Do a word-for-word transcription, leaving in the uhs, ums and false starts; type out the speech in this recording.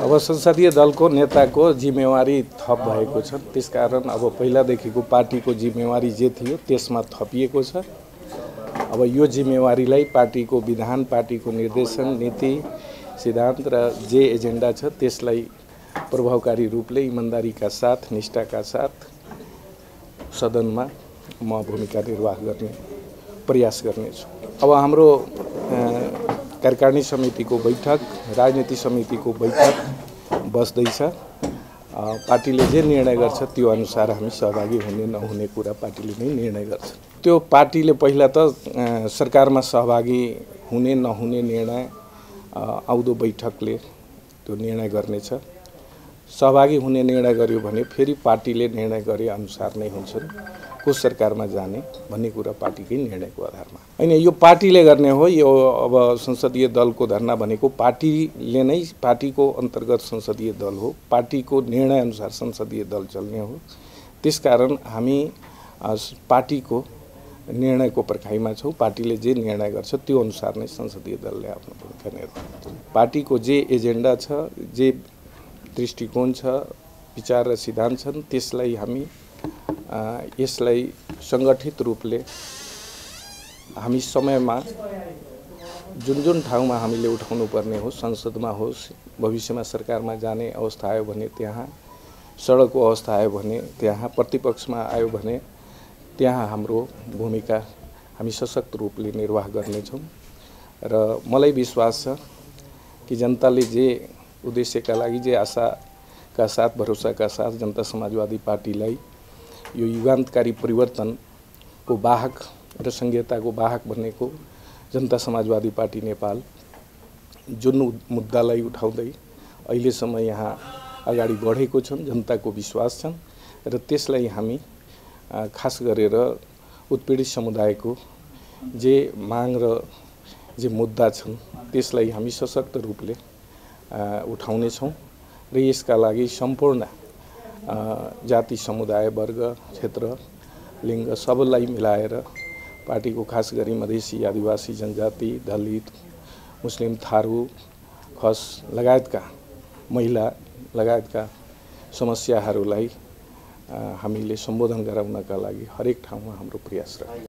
अब संसदीय दल को नेता को जिम्मेवारी थप भएको छ। त्यसकारण अब पहिलादेखिको पार्टीको जिम्मेवारी जे थियो त्यसमा थपिएको छ। अब यो जिम्मेवारीलाई पार्टीको विधान, पार्टीको निर्देशन, नीति, सिद्धान्त र जे एजेन्डा छ त्यसलाई प्रभावकारी रूपले ईमानदारीका साथ, निष्ठाका साथ सदनमा म भूमिका निर्वाह गर्ने प्रयास गर्नेछु। अब हाम्रो कार्यकारिणी समितिको बैठक, राजनीति समितिको बैठक बस्दैछ। पार्टीले जे निर्णय गर्छ त्यो अनुसार हामी सहभागी हुने नहुने कुरा पार्टीले नै निर्णय गर्छ। त्यो पार्टीले पहिला त सरकारमा सहभागी हुने नहुने निर्णय आउँदो बैठकले त्यो निर्णय गर्नेछ। सहभागी हुने निर्णय गर्यो भने फेरि पार्टीले निर्णय गरे अनुसार नै हुन्छन् को सरकारमा जाने भन्ने कुरा पार्टीकै निर्णयको आधारमा। हैन, यो पार्टीले गर्ने हो। यो अब संसदीय दलको धरना भनेको पार्टीले नै, पार्टीको अन्तर्गत संसदीय दल हो। पार्टीको निर्णय अनुसार संसदीय दल चल्ने हो। त्यसकारण हामी पार्टीको निर्णयको पर्खाइमा छौँ। पार्टीले जे निर्णय गर्छ त्यो अनुसार नै संसदीय दलले आफ्नो भूमिका निर्वाह गर्छ। पार्टीको जे एजेन्डा छ, जे दृष्टिकोण छ, विचार र सिद्धान्त छन् त्यसलाई हामी यसलाई संगठित रूपले हामी समयमा जुन जुन ठाउँमा हामीले उठाउनु पर्ने हो, संसदमा होस्, भविष्यमा सरकारमा जाने अवस्था आयो भने त्यहाँ, सडकको अवस्था आयो भने त्यहाँ, प्रतिपक्षमा आयो भने त्यहाँ हाम्रो भूमिका हामी सशक्त रूपले निर्वाह गर्नेछौँ। र मलाई विश्वास छ कि जनताले जे उद्देश्यका लागि, जे आशाका साथ, भरोसाका साथ जनता समाजवादी पार्टीलाई यो युगान्तकारी परिवर्तनको वाहक र संघीयताको वाहक बनेको जनता समाजवादी पार्टी नेपाल जुन मुद्दालाई उठाउँदै अहिलेसम्म यहाँ अगाडि बढेको छन्, जनताको विश्वास छन् र त्यसलाई हामी खास गरेर उत्पीडित समुदायको जे माग र जे मुद्दा छन् त्यसलाई हामी सशक्त रूपले उठाउनेछौँ र यसका लागि सम्पूर्ण जाति, समुदाय, वर्ग, क्षेत्र, लिङ्ग सबैलाई मिलाएर पार्टीको खास गरी मधेसी, आदिवासी जनजाति, दलित, मुस्लिम, थारू, खस लगायतका महिला लगायतका समस्याहरूलाई हामीले सम्बोधन गराउनका लागि हरेक ठाउँमा हाम्रो प्रयास रह्यो।